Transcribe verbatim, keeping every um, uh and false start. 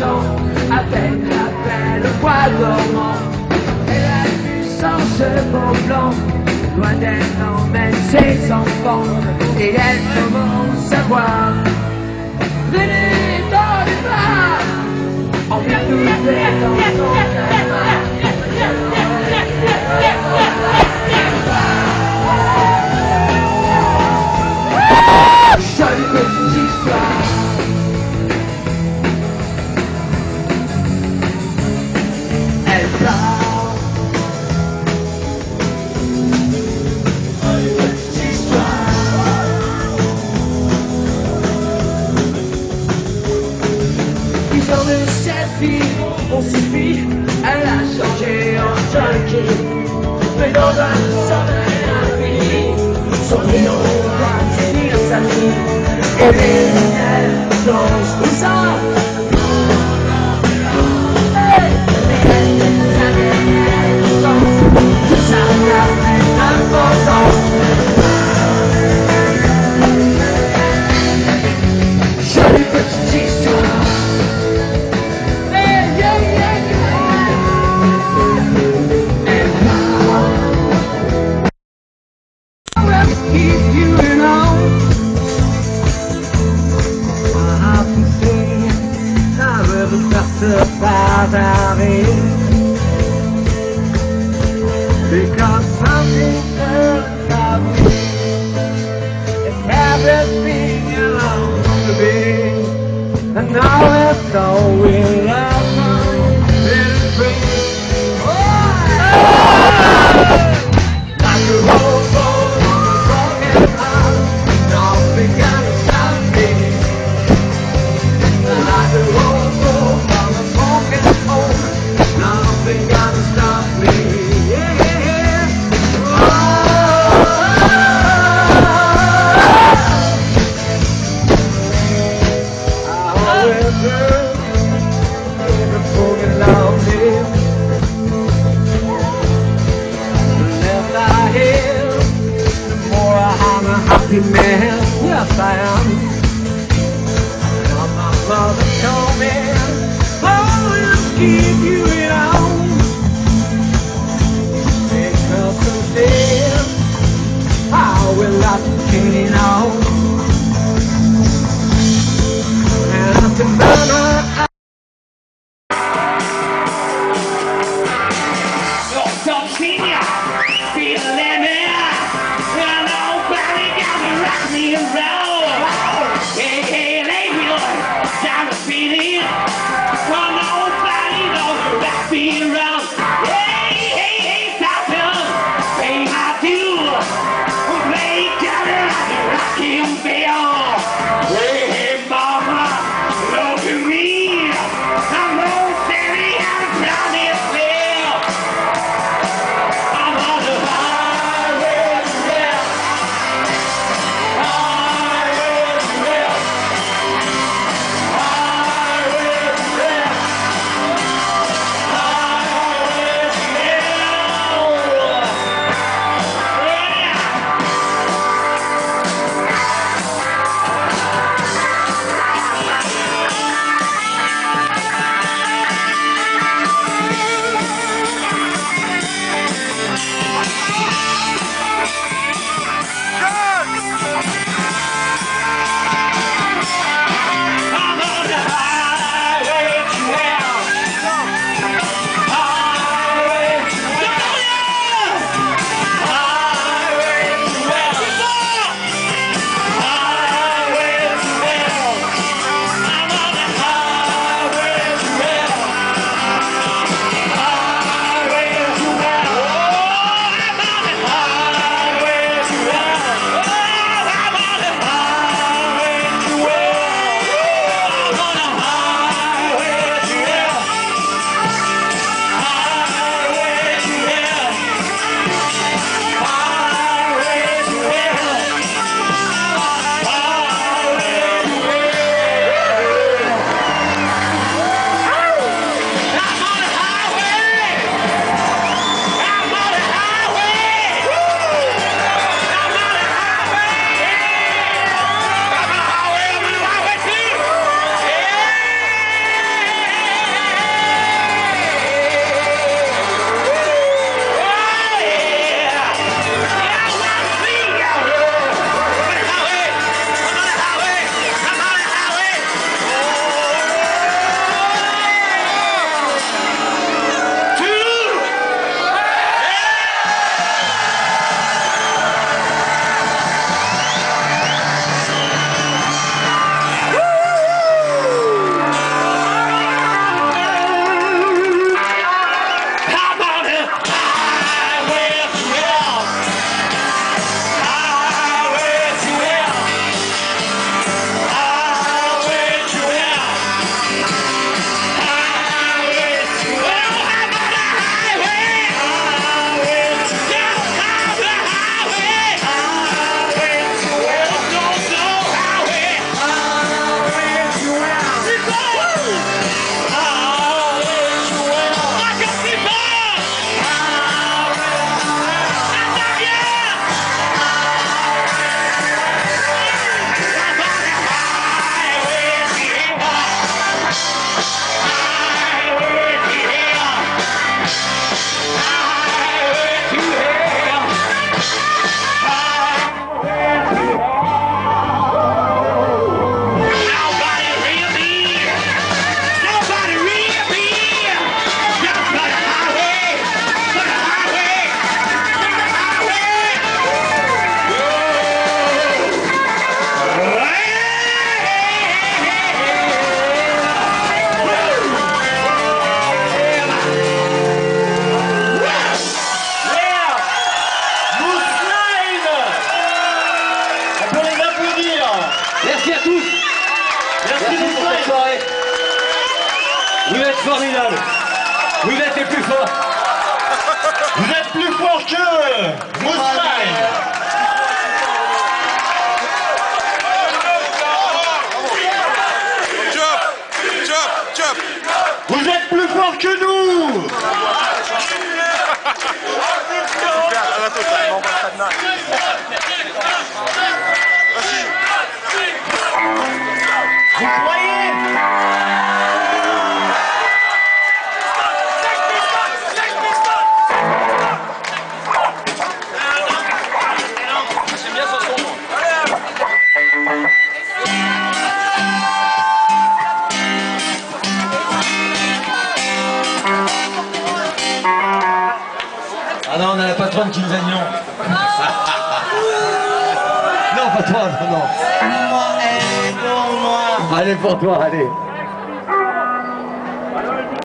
maison, à peine, à peine le poids dormant. Et la puissance beau blanc, loin d'elle emmène ses enfants, et elle commence à voir. Venez dans les bras, on vient tous les dans son canard. Jolie petite histoire. Elle part. Jolie petite histoire. Ils ont de cette fille, on suffit, elle a changé en junkie. Mais dans un sommeil infini, son nom va finir sa vie. Et bien elle danse tout ça. Hey, elle danse tout ça, c'est important. Jolie petite histoire. Hey, yeah, yeah, yeah. Elle va keep you alone. Paris, because something turns out it's everything you want to be, and now it's all we'll ever be. Like a rowboat on a broken heart, nothing can stop me. Like a rowboat. Nothing gonna stop me, yeah. Oh, I always heard before you loved me. The less I hear, the more I'm a happy man. Yes, I am. My mother told me, oh, keep you in on. Take nothing there. I will not be on. And I can burn my eyes. You're so senior, feeling me. And nobody got to rock me and roll. Hey, hey, lady, time to feel it. Well, nobody knows S'il vous pour cette plaît. soirée. Vous êtes formidables. Vous êtes les plus forts. Vous êtes plus fort que Moustache. Chop, chop, chop. Vous êtes plus fort que nous. Vous croyez? Ah non, on a la patronne qui nous annule. Non, pas toi, non, non. Moi, elle est pour moi. Allez pour toi, allez.